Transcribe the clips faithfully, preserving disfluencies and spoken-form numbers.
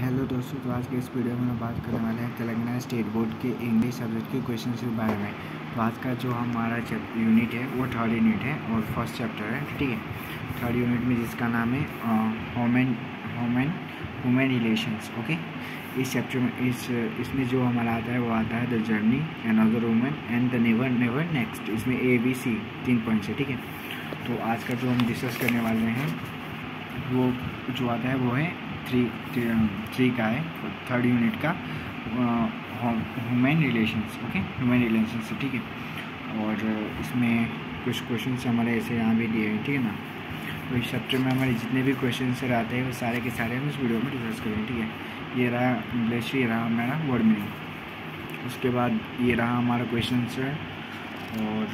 Hello दोस्तों, तो आज के इस वीडियो में हम बात करने वाले हैं तेलंगाना स्टेट बोर्ड के इंग्लिश सब्जेक्ट के क्वेश्चन के बारे में। तो आज का जो हमारा यूनिट है वो थर्ड यूनिट है और फर्स्ट चैप्टर है, ठीक है। थर्ड यूनिट में जिसका नाम है human human human relations, okay. इस चैप्टर में इस इसमें जो हमारा आता है वो आता है the journey, another woman and the never never next. इसमें ए बी सी तीन पॉइंट्स है, ठीक है। तो आज का जो हम डिस्कस करने वाले हैं वो जो आता है वो है थ्री थ्री का है, थर्ड यूनिट का human relations, okay, human relations, ठीक है। और इसमें कुछ क्वेश्चन हमारे ऐसे यहाँ भी दिए हैं, ठीक है ना। तो इस चैप्टर में हमारे जितने भी क्वेश्चन सर आते हैं वो सारे के सारे हम इस वीडियो में डिस्कस करेंगे, ठीक है। ये रहा इंग्लिश, ये रहा हमारा वर्ड मीनिंग, उसके बाद ये रहा हमारा क्वेश्चन सर और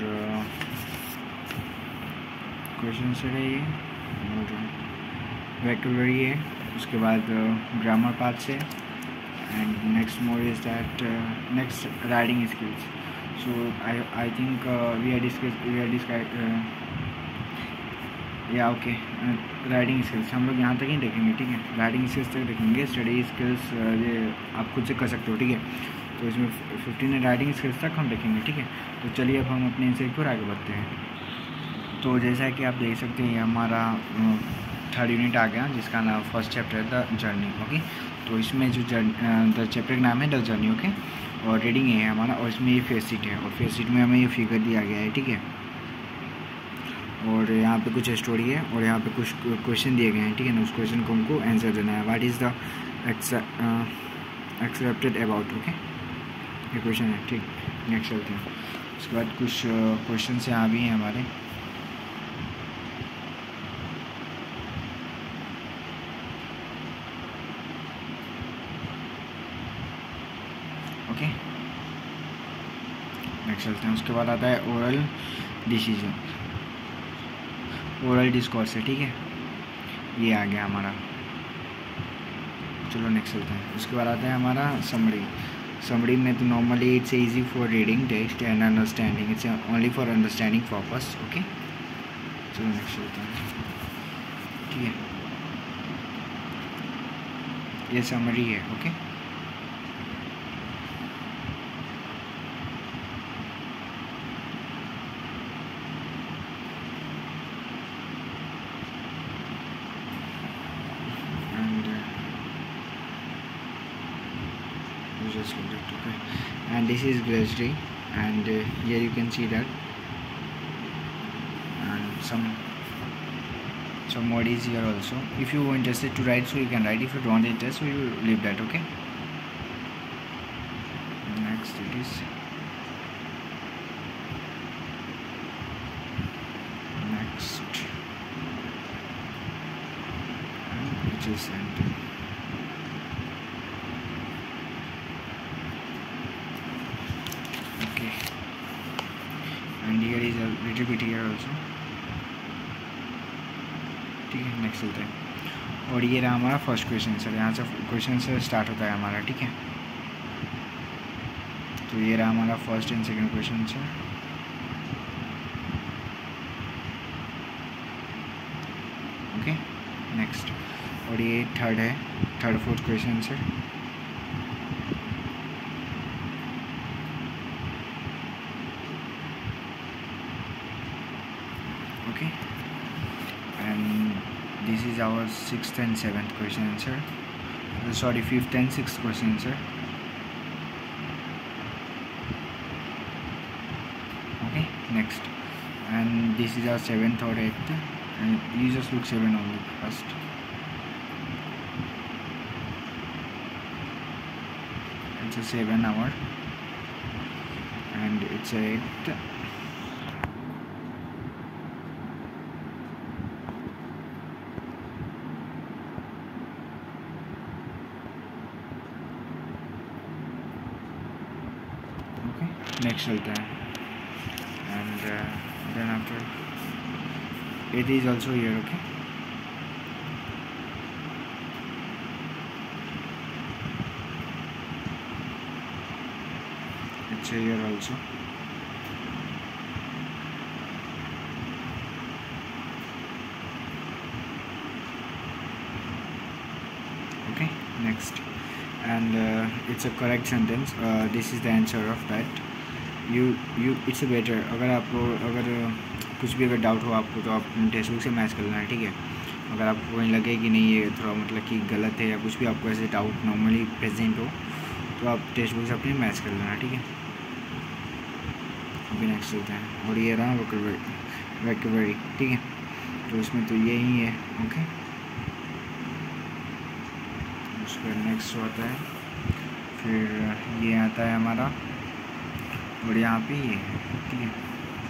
क्वेश्चन सर है ये, और वोकैबुलरी है, उसके बाद ग्रामर पार्ट से, and next more is that next writing skills. So I I think we are discuss we are discuss या ओके राइटिंग स्किल्स हम लोग यहाँ तक ही देखेंगे, ठीक है। राइटिंग स्किल्स तक देखेंगे, स्टडी स्किल्स ये आप खुद से कर सकते हो, ठीक है। तो इसमें फिफ्टीन राइटिंग स्किल्स तक हम देखेंगे, ठीक है। तो चलिए अब हम अपने इंसाइट पर आगे बढ़ते हैं। तो जैसा कि आप देख सकते हैं ये हमारा थर्ड यूनिट आ गया जिसका नाम फर्स्ट चैप्टर है द जर्नी, ओके। तो इसमें जो द चैप्टर का नाम है द जर्नी, ओके। और रीडिंग है हमारा, और इसमें ये फेस शीट है, और फेस शीट में हमें ये फिगर दिया गया है, ठीक है। और यहाँ पे कुछ स्टोरी है और यहाँ पे कुछ क्वेश्चन दिए गए हैं, ठीक है ना। उस क्वेश्चन को हमको आंसर देना है। What is the accepted about, okay, ये क्वेश्चन है, ठीक। नेक्स्ट चलते हैं। उसके बाद कुछ क्वेश्चन यहाँ भी हैं हमारे, ओके। नेक्स्ट चलते हैं। उसके बाद आता है ओरल डिसीजन, ओरल डिस्कोर्स है, ठीक है। ये आ गया हमारा। चलो नेक्स्ट चलते हैं। उसके बाद आता है हमारा समरी। समरी में तो normally it's easy for reading text and understanding, it's only for understanding purpose, okay. चलो नेक्स्ट चलते हैं, ठीक है। ये समरी है, okay. just like that, okay. And this is glossary, and uh, here you can see that, and some some word is here also. If you are interested to write, so you can write. If you don't interest, so you leave that, okay. Next it is next, and which is enter. And here is a little bit here also, ठीक है। Next चलते हैं। और ये रहा हमारा first question sir, यहाँ से क्वेश्चन से स्टार्ट होता है हमारा, ठीक है। तो ये रहा हमारा first and second question sir, okay. Next, और ये थर्ड है, third fourth question sir, okay. And this is our sixth and seventh question answer, uh, sorry fifth and sixth question answer, okay. Next, and this is our seventh or eighth, and you just look seven only first. It's a seven hour, and it's a eighth, next चलता है। And then after it is also here, okay. It's here also, okay. Next, and uh, it's a correct sentence. Uh, this is the answer of that. You you it's a better. अगर आपको अगर कुछ भी अगर doubt हो आपको तो आप टेक्स्ट बुक से मैच कर लेना, ठीक है। अगर आपको कहीं लगे कि नहीं ये थोड़ा मतलब कि गलत है या कुछ भी आपको ऐसे डाउट नॉर्मली प्रेजेंट हो तो आप टेक्स्ट बुक से अपनी मैच कर लेना, ठीक है। अभी नेक्स्ट चलते हैं, और ये रहा वोकैबुलरी वोकैबुलरी, ठीक है। तो इसमें तो यही है, ओके। उसका नेक्स्ट होता है, फिर ये आता है हमारा, और यहाँ पे ये है, ठीक है।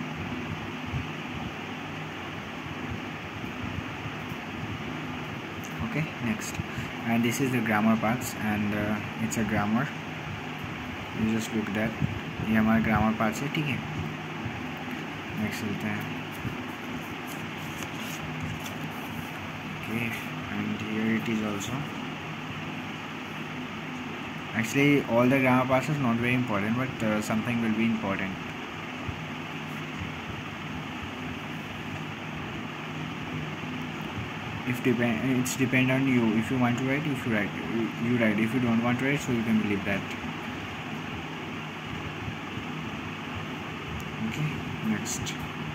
Okay next, and this is the grammar parts, and it's a grammar, you just look that, ये हमारा ग्रामर पार्ट्स है, ठीक है। नेक्स्ट चलते हैं, okay, and here it is also, actually all the grammar parts is not very important, but uh, something will be important. If depend it's depend on you. If you want to write, if you write, you write. If you don't want to write, so you can leave that. Okay, next.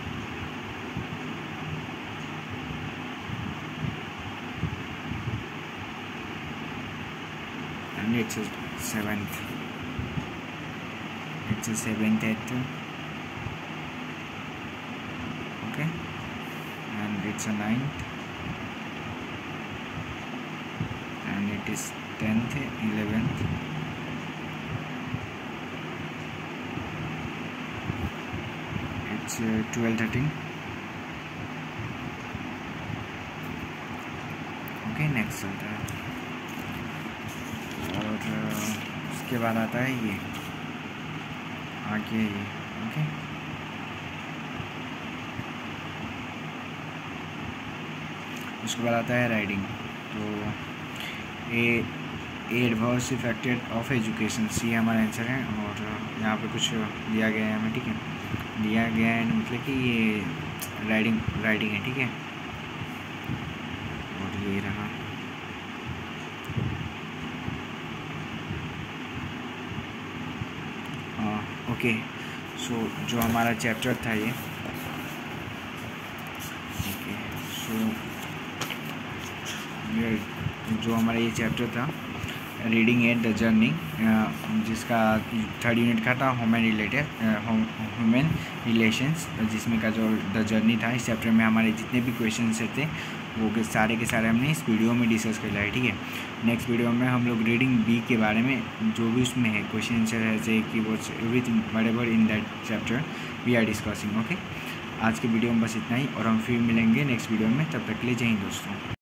And it's a seventh. It's a seventh at okay, and it's a ninth, and it is tenth, eleventh, it's uh, twelve, thirteen. Okay, next चलता है, और उसके बाद आता है ये आगे ये, ओके। उसके बाद आता है राइडिंग, तो A adverse effected of education, C हमारा आंसर है। और यहाँ पे कुछ दिया गया है हमें, ठीक है, दिया गया है मतलब कि ये राइडिंग राइडिंग है, ठीक है। और ये रहा, ओके। सो जो हमारा चैप्टर था ये, ओके, सो जो हमारा ये चैप्टर था रीडिंग एट द जर्नी, जिसका थर्ड यूनिट का था ह्यूमन रिलेटेड ह्यूमन रिलेशंस, जिसमें का जो द जर्नी था। इस चैप्टर में हमारे जितने भी क्वेश्चन थे वो के सारे के सारे हमने इस वीडियो में डिस्कस कर लिया है, ठीक है। नेक्स्ट वीडियो में हम लोग रीडिंग बी के बारे में जो भी उसमें है क्वेश्चन आंसर है कि वो everything whatever in that chapter we are discussing, okay. आज के वीडियो में बस इतना ही, और हम फिर मिलेंगे नेक्स्ट वीडियो में, तब तक के लिए जय हिंद दोस्तों।